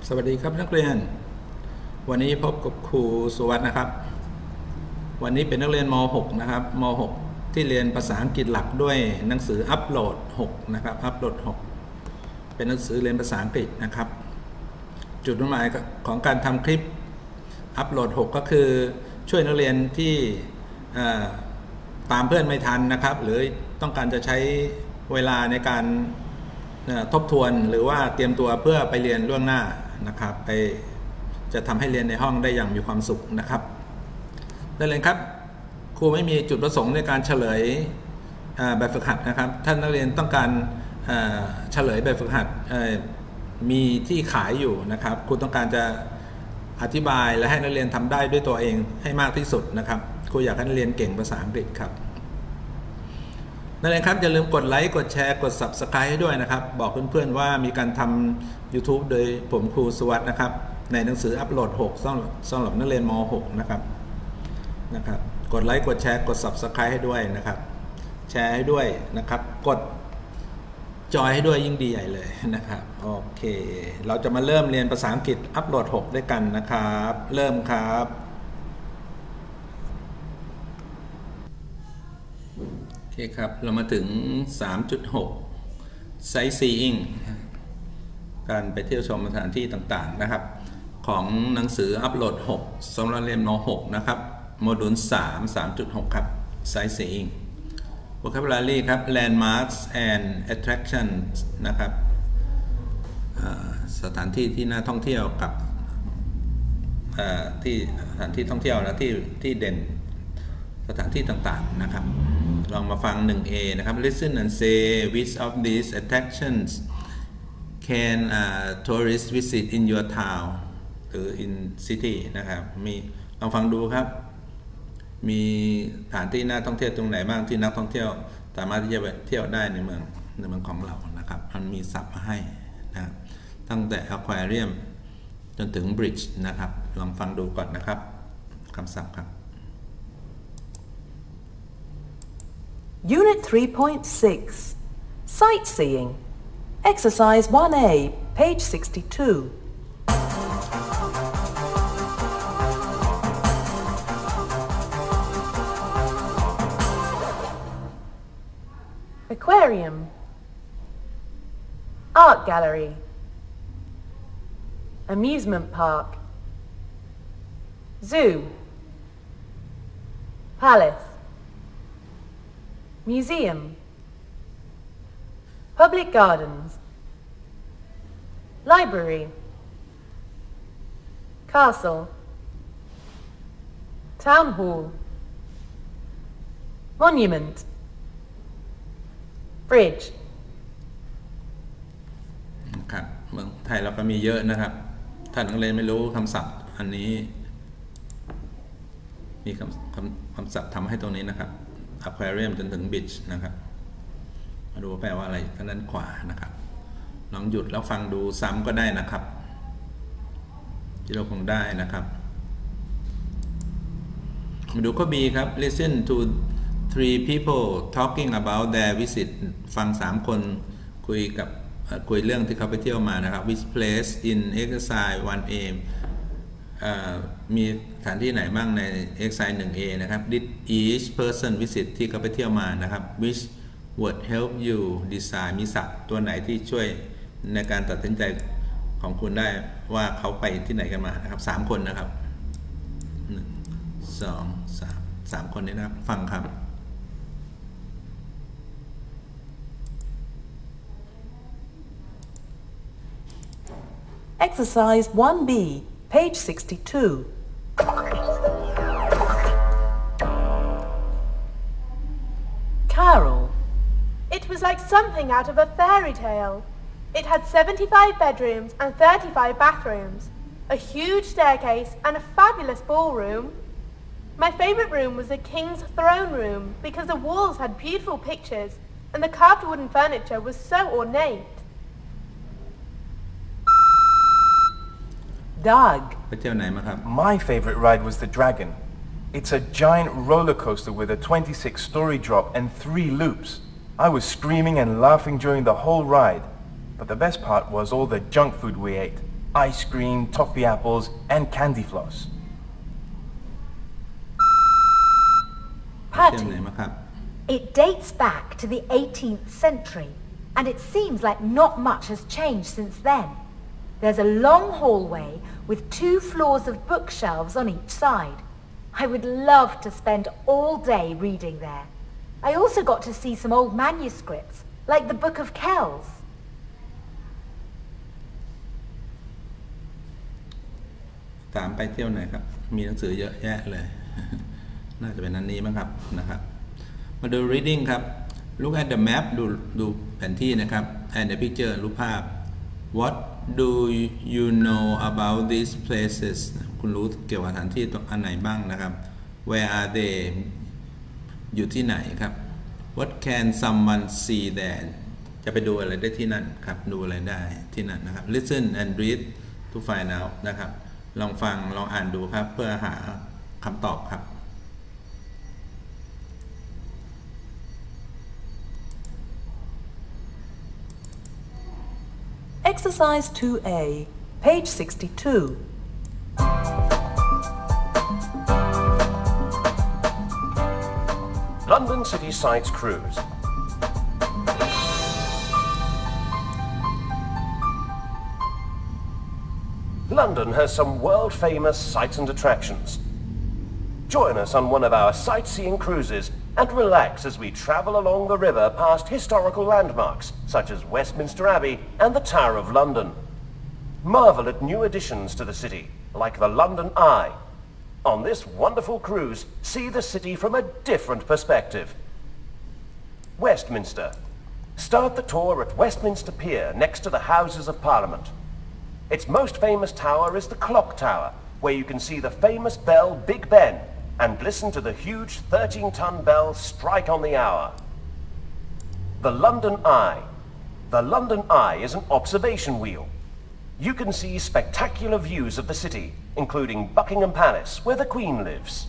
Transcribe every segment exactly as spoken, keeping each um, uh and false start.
สวัสดีครับนักเรียนวันนี้พบกับครูสุวัฒน์นะครับวันนี้เป็นนักเรียนม .หก นะครับม .หก ที่เรียนภาษาอังกฤษหลักด้วยหนังสืออัปโหลดหกนะครับอัปโหลดหกเป็นหนังสือเรียนภาษาอังกฤษนะครับจุดมุ่งหมายของการทำคลิปอัปโหลดหกก็คือช่วยนักเรียนที่ตามเพื่อนไม่ทันนะครับหรือต้องการจะใช้เวลาในการทบทวนหรือว่าเตรียมตัวเพื่อไปเรียนล่วงหน้านะครับไปจะทำให้เรียนในห้องได้อย่างมีความสุขนะครับได้เลยครับครูไม่มีจุดประสงค์ในการเฉลยแบบฝึกหัดนะครับท่านนักเรียนต้องการเฉลยแบบฝึกหัดมีที่ขายอยู่นะครับครูต้องการจะอธิบายและให้นักเรียนทำได้ด้วยตัวเองให้มากที่สุดนะครับครูอยากให้นักเรียนเก่งภาษาอังกฤษครับนั่นเองครับอย่าลืมกดไลค์กดแชร์กด ซับสไครบ์ ให้ด้วยนะครับบอกเพื่อนๆว่ามีการทำ ยูทูบ โดยผมครูสุวัฒน์นะครับในหนังสืออัปโหลดหกสำหรับสำหรับนักเรียนม .หก นะครับนะครับกดไลค์กดแชร์กด ซับสไครบ์ ให้ด้วยนะครับแชร์ให้ด้วยนะครับกดจอยให้ด้วยยิ่งดีใหญ่เลยนะครับโอเคเราจะมาเริ่มเรียนภาษาอังกฤษอัปโหลดหกด้วยกันนะครับเริ่มครับโอเคครับเรามาถึง สามจุดหก Sightseeing การไปเที่ยวชมสถานที่ต่างๆนะครับของหนังสืออัปโหลดหกสำหรับเรียนม .หก นะครับโมดูลสาม สามจุดหก ครับ Sightseeing Vocabulary ครับ Landmarks and Attractions นะครับสถานที่ที่น่าท่องเที่ยวกับที่สถานที่ท่องเที่ยวนะที่ที่เด่นสถานที่ต่างๆนะครับลองมาฟัง หนึ่ง เอ นะครับ Listen and say which of these attractions can uh, tourists visit in your town หรือ in city นะครับมีลองฟังดูครับมีสถานที่น่าท่องเที่ยวตรงไหนบ้างที่นักท่องเที่ยวสามารถที่จะไปเที่ยวได้ในเมืองในเมืองของเรานะครับมันมีศัพท์มาให้นะครับตั้งแต่ Aquarium จนถึง Bridge นะครับลองฟังดูก่อนนะครับคำศัพท์ครับ Unit three point six Sightseeing Exercise one A page sixty-two Aquarium Art Gallery Amusement Park Zoo Palace Museum Public Gardens Library Castle Town Hall Monument Bridge ครับเมืองไทยเราก็มีเยอะนะครับถ้านักเรียนไม่รู้คำศัพท์อันนี้มีคำคำคำศัพท์ทำให้ตรงนี้นะครับAquarium จนถึง Beach นะครับมาดูแปลว่าอะไรทางด้านขวานะครับลองหยุดแล้วฟังดูซ้ำก็ได้นะครับที่เราคงได้นะครับมาดูข้อ B ครับ Listen to three people talking about their visit ฟังสามคนคุยกับคุยเรื่องที่เขาไปเที่ยวมานะครับ which place in exercise one Aมีสถานที่ไหนบ้างใน exercise หนึ่ง เอ นะครับ did each person visit ที่เขาไปเที่ยวมานะครับ which would help you decide มีศัพท์ตัวไหนที่ช่วยในการตัดสินใจของคุณได้ว่าเขาไปที่ไหนกันมานะครับสามคนนะครับหนึ่ง สอง สาม สามคนนี้นะครับฟังครับ Exercise one B page sixty-two Carol It was like something out of a fairy tale. It had seventy-five bedrooms and thirty-five bathrooms, a huge staircase and a fabulous ballroom. My favorite room was the king's throne room because the walls had beautiful pictures and the carved wooden furniture was so ornate. Doug ไปเที่ยวไหนมาครับ My favorite ride was the Dragon. It's a giant roller coaster with a twenty-six story drop and three loops. I was screaming and laughing during the whole ride. But the best part was all the junk food we ate. ice cream, toffee apples, and candy floss. เที่ยวไหน Patty. มาครับ It dates back to the eighteenth century, and it seems like not much has changed since then. There's a long hallway with two floors of bookshelves on each side. I would love to spend all day reading there. I also got to see some old manuscripts, like the Book of Kells. ถามไปเที่ยวไหนครับ มีหนังสือเยอะแยะเลย น่าจะเป็นอันนี้มั้งครับนะครับ มาดู reading ครับ look at the map ดูดูแผนที่นะครับ and the picture รูปภาพ what do you know about these places คุณรู้เกี่ยวกับสถานที่ตรงอันไหนบ้างนะครับ where are they อยู่ที่ไหนครับ what can someone see there จะไปดูอะไรได้ที่นั่นครับ ดูอะไรได้ที่นั่นนะครับ listen and read to find out นะครับ ลองฟังลองอ่านดูครับเพื่อหาคำตอบครับ Exercise two A, page sixty-two. London City Sights Cruise. London has some world-famous sights and attractions. Join us on one of our sightseeing cruises and relax as we travel along the river past historical landmarks such as Westminster Abbey and the Tower of London. Marvel at new additions to the city, like the London Eye. On this wonderful cruise, see the city from a different perspective. Westminster. Start the tour at Westminster Pier next to the Houses of Parliament. Its most famous tower is the Clock Tower, where you can see the famous bell Big Ben and listen to the huge thirteen-ton bell strike on the hour. The London Eye. The London Eye is an observation wheel. You can see spectacular views of the city, including Buckingham Palace, where the Queen lives.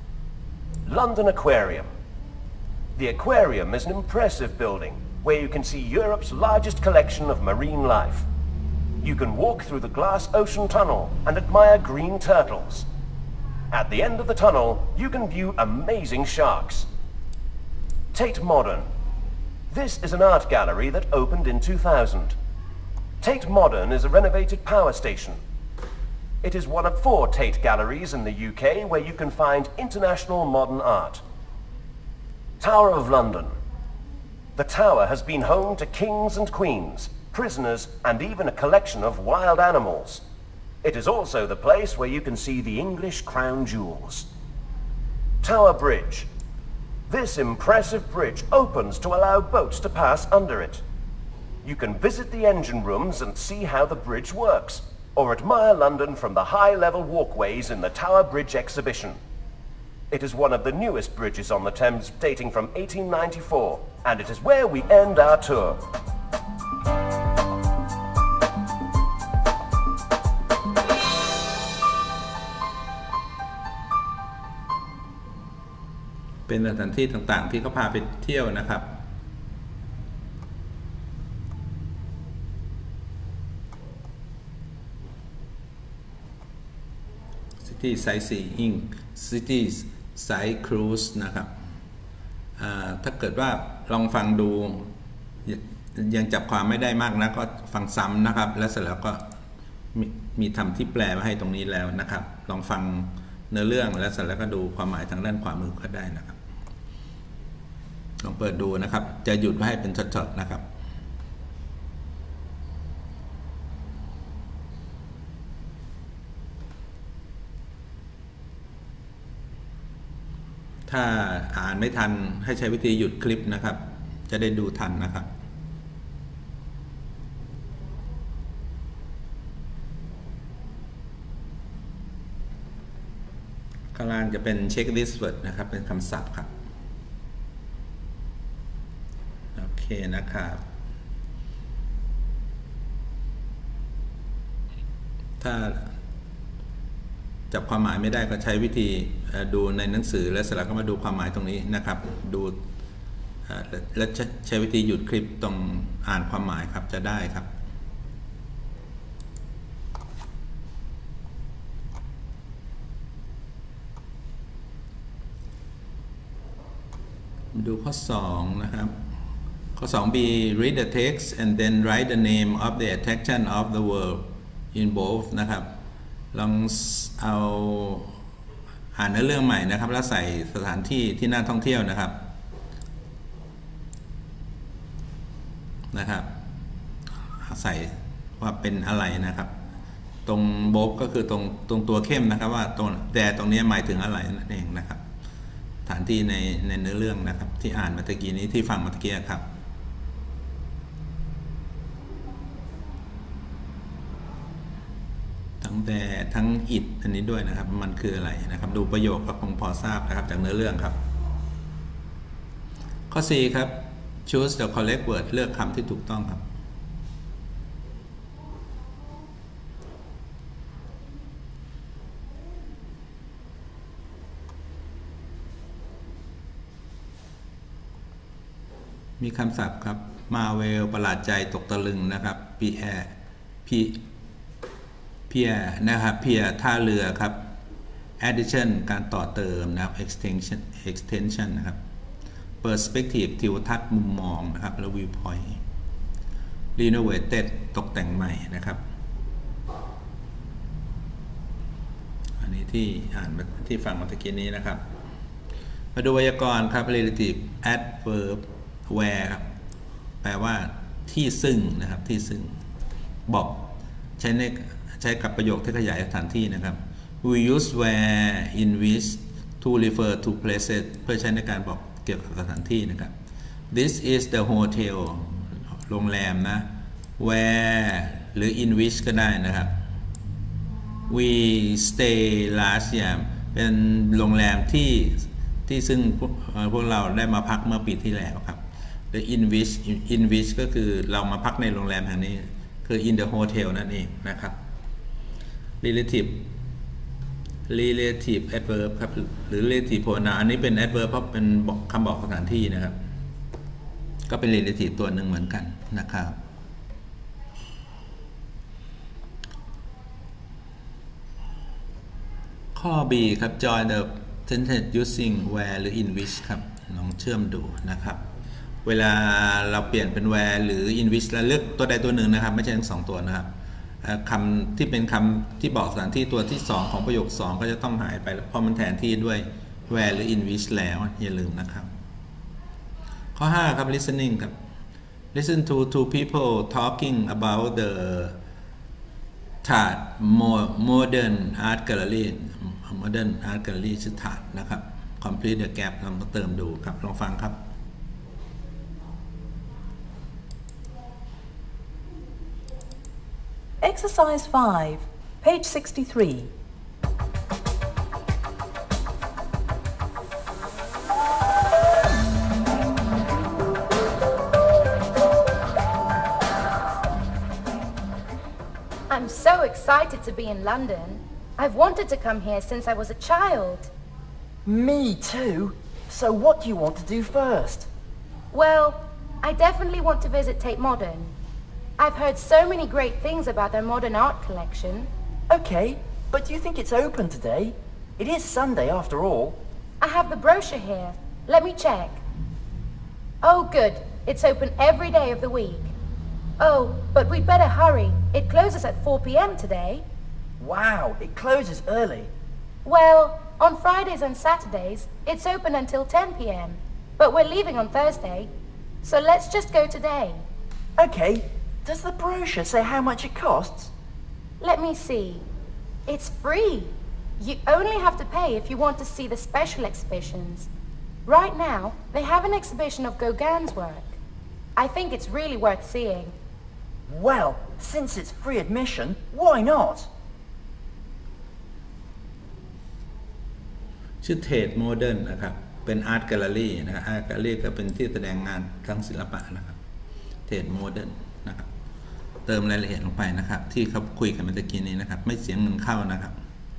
London Aquarium. The aquarium is an impressive building where you can see Europe's largest collection of marine life. You can walk through the glass ocean tunnel and admire green turtles. At the end of the tunnel, you can view amazing sharks. Tate Modern. This is an art gallery that opened in two thousand. Tate Modern is a renovated power station. It is one of four Tate galleries in the U K where you can find international modern art. Tower of London. The tower has been home to kings and queens, prisoners, and even a collection of wild animals. It is also the place where you can see the English crown jewels. Tower Bridge. This impressive bridge opens to allow boats to pass under it. You can visit the engine rooms and see how the bridge works, or admire London from the high-level walkways in the Tower Bridge exhibition. It is one of the newest bridges on the Thames, dating from eighteen ninety-four, and it is where we end our tour. เป็นสถานที่ต่างๆที่เขาพาไปเที่ยวนะครับ City Sightseeing City Sight Cruise นะครับถ้าเกิดว่าลองฟังดูยังจับความไม่ได้มากนะก็ฟังซ้ำนะครับแล้วเสร็จแล้วก็ม มีทำที่แปลมาให้ตรงนี้แล้วนะครับลองฟังเนื้อเรื่องแล้วเสร็จแล้วก็ดูความหมายทางด้านขวามือก็ได้นะครับลองเปิดดูนะครับจะหยุดไว้ให้เป็นช็อตๆนะครับถ้าอ่านไม่ทันให้ใช้วิธีหยุดคลิปนะครับจะได้ดูทันนะครับข้างล่างจะเป็น checklist word นะครับเป็นคำศัพท์ครับโอเคนะครับถ้าจับความหมายไม่ได้ก็ใช้วิธีดูในหนังสือแล้วเสร็จแล้วก็มาดูความหมายตรงนี้นะครับดูแล้วใช้วิธีหยุดคลิปตรงอ่านความหมายครับจะได้ครับดูข้อสองนะครับข้อ สอง B read the text and then write the name of the attraction of the world in both นะครับลองเอาอ่านเนื้อเรื่องใหม่นะครับแล้วใส่สถานที่ที่น่าท่องเที่ยวนะครับนะครับใส่ว่าเป็นอะไรนะครับตรงโบฟก็คือตรงตรงตัวเข้มนะครับว่าตรงแต่ตรงนี้หมายถึงอะไรนั่นเองนะครับสถานที่ในในเนื้อเรื่องนะครับที่อ่านมาตะกี้นี้ที่ฟังมาตะกี้ครับทั้งแต่ทั้งอิดอันนี้ด้วยนะครับมันคืออะไรนะครับดูประโยคก็คงพอทราบนะครับจากเนื้อเรื่องครับข้อ สี่ ครับ choose the correct word เลือกคำที่ถูกต้องครับมีคำศัพท์ครับมาเวลประหลาดใจตกตะลึงนะครับพีแอพีเพียนะครับเพียท่าเรือครับ addition การต่อเติมนะครับ extension extension นะครับ perspective ทิวทัศน์มุมมองนะครับแล้ว viewpoint renovated ตกแต่งใหม่นะครับอันนี้ที่อ่านที่ฟังเมื่อกี้นี้นะครับมาดูไวยากรณ์ครับ relative adverb where ครับแปลว่าที่ซึ่งนะครับที่ซึ่งบอกใช้ในใช้กับประโยคที่ขยายสถานที่นะครับ we use where in which to refer to places เพื่อใช้ในการบอกเกี่ยวกับสถานที่นะครับ this is the hotel โรงแรมนะ where หรือ in which ก็ได้นะครับ we stay last year เป็นโรงแรมที่ที่ซึ่งพวกพวกเราได้มาพักเมื่อปีที่แล้วครับหรือ in which in which ก็คือเรามาพักในโรงแรมแห่งนี้คือ in the hotel นั่นเองนะครับ relative relative adverb ครับหรือ relative pronoun อันนี้เป็น adverb เพราะเป็นคำบอกสถานที่นะครับก็เป็น relative ตัวหนึ่งเหมือนกันนะครับข้อ B ครับ join the sentence using where หรือ in which ครับลองเชื่อมดูนะครับเวลาเราเปลี่ยนเป็น where หรือ in which เราเลือกตัวใดตัวหนึ่งนะครับไม่ใช่ทั้งสองตัวนะครับคำที่เป็นคำที่บอกสถานที่ตัวที่สองของประโยคสองก็จะต้องหายไปเพราะมันแทนที่ด้วย where หรือ in which แล้วอย่าลืมนะครับข้อ ห้า ครับ listening ครับ listen to two people talking about the Tat modern art gallery modern art gallery ชื่อ Tat นะครับ complete the gap ลองเติมดูครับลองฟังครับ Exercise five, page sixty-three. I'm so excited to be in London. I've wanted to come here since I was a child. Me too. So what do you want to do first? Well, I definitely want to visit Tate Modern. I've heard so many great things about their modern art collection. Okay, but do you think it's open today? It is Sunday after all. I have the brochure here. Let me check. Oh, good. It's open every day of the week. Oh, but we'd better hurry. It closes at four p m today. Wow, it closes early. Well, on Fridays and Saturdays, it's open until ten p m But we're leaving on Thursday. So let's just go today. Okay. Does the brochure say how much it costs? Let me see. It's free. You only have to pay if you want to see the special exhibitions. Right now, they have an exhibition of Gauguin's work. I think it's really worth seeing. Well, since it's free admission, why not? ชื่อ Tate Modern นะครับเป็น Art Gallery นะครับ Art Gallery ก็เป็นที่แสดงงานทางศิลปะนะครับ Tate Modern นะครับเติมรายละเอียดลงไปนะครับที่เขาคุยกันเมื่อกี้นี้นะครับไม่เสียเงินเข้านะครับ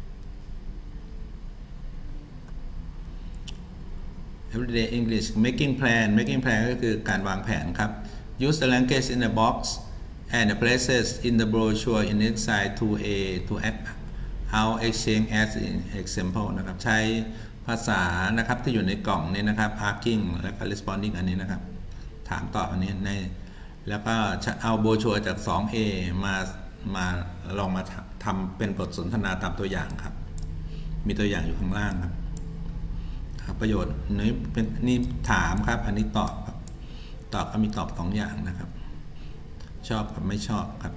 Everyday English making plan making plan ก็คือการวางแผนครับ use the language in the box and the places in the brochure in inside to a to act out exchange as an example นะครับใช้ภภาษานะครับที่อยู่ในกล่องนี้นะครับ asking และ responding อันนี้นะครับถามตอบอันนี้ในแล้วก็เอาโบชัวจาก สองเอ มามาลองมาทำเป็นบทสนทนาตามตัวอย่างครับมีตัวอย่างอยู่ข้างล่างครับประโยชน์นี้เป็นนี่ถามครับอันนี้ตอบครับตอบก็มีตอบสองอย่างนะครับชอบกับไม่ชอบครับ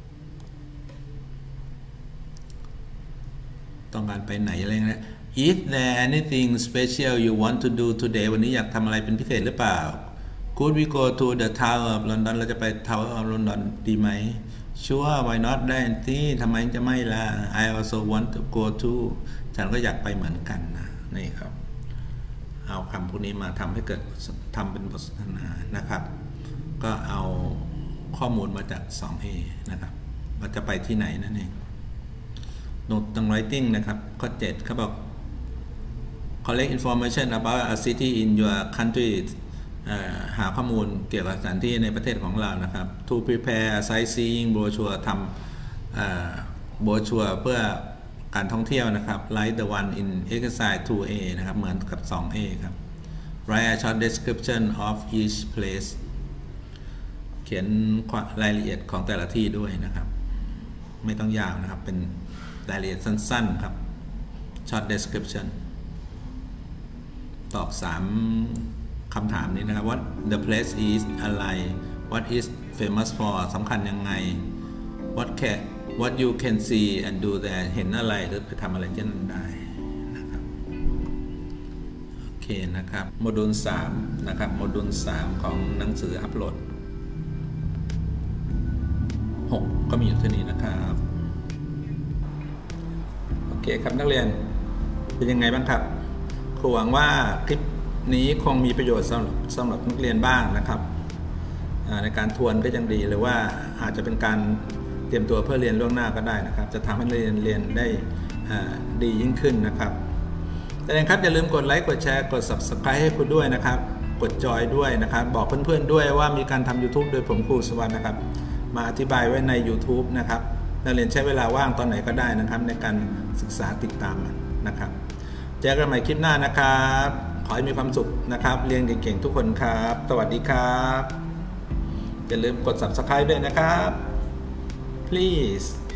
ต้องการไปไหนอะไรเงี้ย Is there anything special you want to do today วันนี้อยากทำอะไรเป็นพิเศษหรือเปล่า Could we go to the Tower of London เราจะไป Tower of London ดีไหม Sure why not ได้ที่ทำไมจะไม่ล่ะ I also want to go to ฉันก็อยากไปเหมือนกันนะนี่ครับเอาคำพวกนี้มาทำให้เกิดทำเป็นบทสนทนานะครับก็เอาข้อมูลมาจาก สองเอ นะครับว่าจะไปที่ไหนนั่นเองโน้ตตรง writing นะครับข้อเจ็ดเขาบอก collect information about a city in your country หาข้อมูลเกี่ยวกับสถานที่ในประเทศของเรานะครับ to prepare a sightseeing brochure ทำ brochure เพื่อการท่องเที่ยวนะครับ like the one in exercise ทูเอ นะครับเหมือนกับ สองเอ ครับ write a short description of each place เขียนรายละเอียดของแต่ละที่ด้วยนะครับไม่ต้องยาวนะครับเป็นรายละเอียดสั้นๆครับ short description ตอบสามคำถามนี้นะครับ what the place is อะไร what is famous for สำคัญยังไง what can what you can see and do there เห็นอะไรหรือไปทำอะไรที่นั่นได้นะครับโอเคนะครับโมดูลสามนะครับโมดูลสามของหนังสืออัปโหลดหกก็มีอยู่ที่นี้นะครับโอเคครับนักเรียนเป็นยังไงบ้างครับครูหวังว่าคลิปนี้คงมีประโยชน์สำหรับสำหรับนักเรียนบ้างนะครับในการทวนก็ยังดีหรือว่าอาจจะเป็นการเตรียมตัวเพื่อเรียนล่วงหน้าก็ได้นะครับจะทำให้เรียนเรียนได้ดียิ่งขึ้นนะครับแต่ยังครับอย่าลืมกดไลค์กดแชร์กด ซับสไครบ์ ให้คุณด้วยนะครับกดจอยด้วยนะครับบอกเพื่อนๆด้วยว่ามีการทำ ยูทูบ โดยผมครูสวัสดิ์นะครับมาอธิบายไว้ใน ยูทูบ นะครับนักเรียนใช้เวลาว่างตอนไหนก็ได้นะครับในการศึกษาติดตามมันนะครับเจอกันใหม่คลิปหน้านะครับขอให้มีความสุขนะครับเรียนเก่งๆทุกคนครับสวัสดีครับอย่าลืมกด ซับสไครบ์ ด้วยนะครับ please